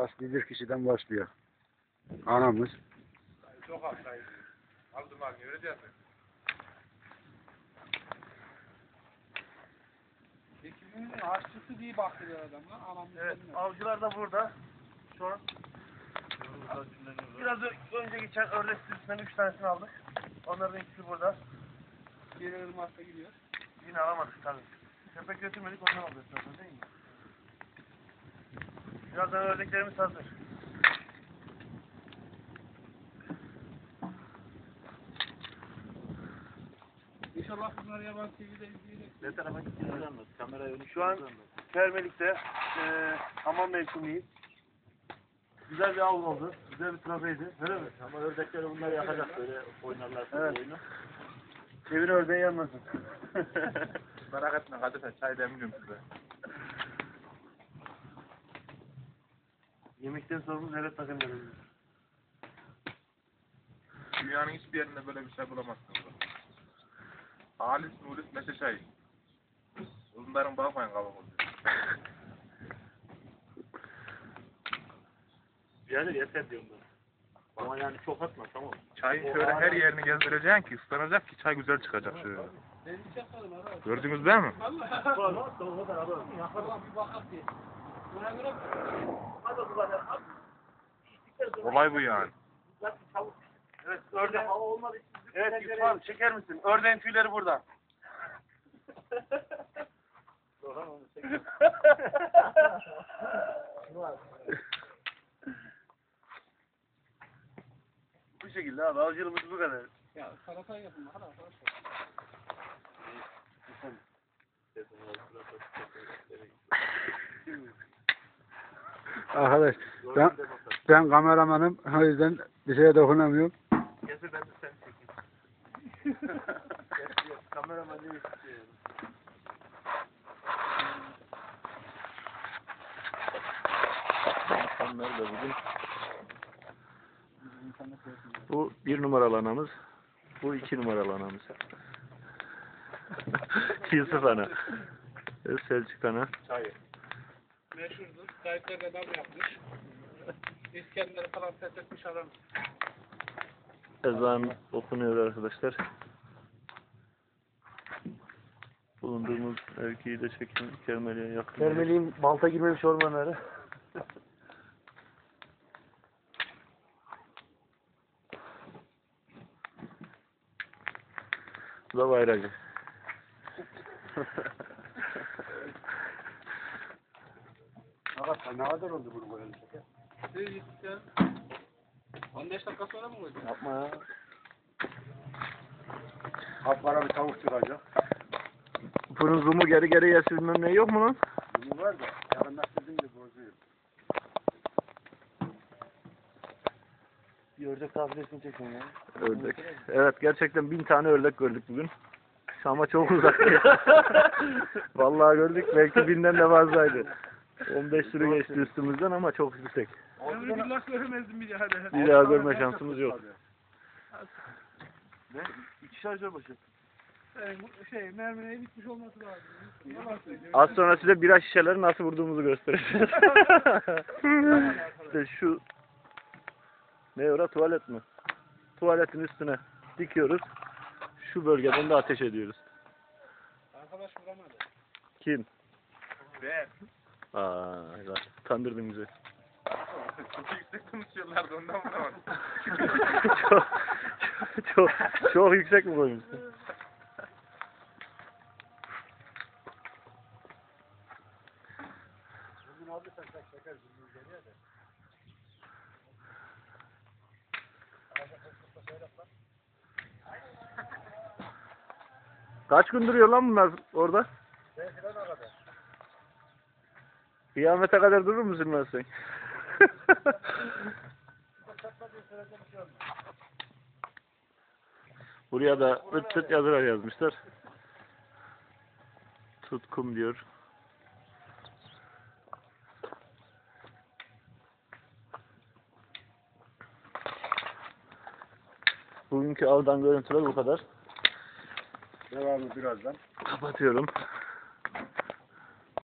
Asli bir kişiden başlıyor. Anamız. Çok hastayız. Aldım abi göreceğiz mi? Ekibimizin aşçısı diye bahsediyor adamlar. Anamız Evet, bilmiyor. avcılar da burada. Şu an. Biraz önce geçen ördek sürüsünden 3 tanesini aldık. Onların ikisi burada. Geri ırmakta gidiyor. Yine alamadık tabii. Köpek götürmedik, ondan alıyoruz zaten değil mi? Birazdan ördeklerimiz hazır. İnşallah bunlar yaban TV'de izleyecek. Ne tarafa gittiğinizi anlat. Kamera yönü Şu an Kermelik'te hamam mevsimiyiz. Güzel bir av oldu. Güzel bir trofeydi. Öyle mi? ama ördekleri bunlar yakacak böyle oynarlarsa Evet. oyunu. Çevir ördeği yanmasın. Merak etme Kadife, çay demliyorum size. Yemekten sorumuz evet takımlarımız. Dünyanın hiçbir yerinde böyle bir şey bulamazsınız. Halis Nulis Meşe çayı. Bunların bakmayın kavak oluyor. Yani yeter diyorum ben. Ama yani çok atma tamam. Çayın şöyle her yerini gezdireceksin ki ıslanacak ki çay güzel çıkacak şöyle. Ben hiç yapmadım ara. Gördünüz değil mi? Vallahi. Yaparım bir bakat diye. Buna göre Olay bu yani. Evet, ördeğin hava olmadı. Evet, Yusuf çeker misin? Ördeğin tüyleri burada. Bu şekilde abi, avcılığımız bu kadar. ya salata yapın hadi arkadaşlar. Arkadaş ben kameramanım. O yüzden bir şeye dokunamıyorum. Getir ben de seni çekeyim. Kameraman ne istiyor? İnsanlar da bugün. Bu 1 numaralı anamız. Bu 2 numaralı anamız. Yusuf ana. Selçuk ana. Çayı. Meşhurdur. Kayıtlarda adam yapmış. İskender'i falan fethetmiş adam. Ezan okunuyor arkadaşlar. Bulunduğumuz mevkiyi de çekin. Kermeli'ye yakın. Kermeliğin balta girmemiş ormanları. Bu da bayracı. Arkadaşlar ne kadar oldu bunu böyle şeker? Siz gittikten 15 dakika sonra mı koydun? Yapma ya. Kapkara bir tavuk çıkacak. Bunun zoom'u geri geri yersi bilmem ne yok mu lan? Bunu var da yakınlaştırdığınca bozuyor. Bir ördek kafilesini çekin ya. Ördek. Evet gerçekten 1000 tane ördek gördük bugün. Ama çok uzak. Vallahi gördük. Belki 1000'den de fazlaydı. 15 sürü geçti üstümüzden ama çok yüksek. Ömrü billah göremezdim bir daha de. Bir daha görme şansımız yok. Ne? 2 şarjör başı. Mermiye bitmiş olması lazım. Yalan söylüyorum. Az sonra size bira şişeleri nasıl vurduğumuzu göstereceğiz. İşte şu ne ora tuvalet mi? Tuvaletin üstüne dikiyoruz. Şu bölgeden de ateş ediyoruz. Arkadaş vuramadı. Kim? Ben. Aa, kandırdın bizi. Çok yüksek konuşuyorlardı ondan vuramadım. çok, çok, çok yüksek mi koymuşsun? Bugün aldıysan sen şeker zümrüt geliyor da. Kaç gün duruyor lan bunlar orada? Kıyamete kadar durur musun lan sen? Buraya da ıt tıt yazılar yazmışlar. Tutkum diyor. Bugünkü avdan görüntüler bu kadar. Devamı birazdan. Kapatıyorum.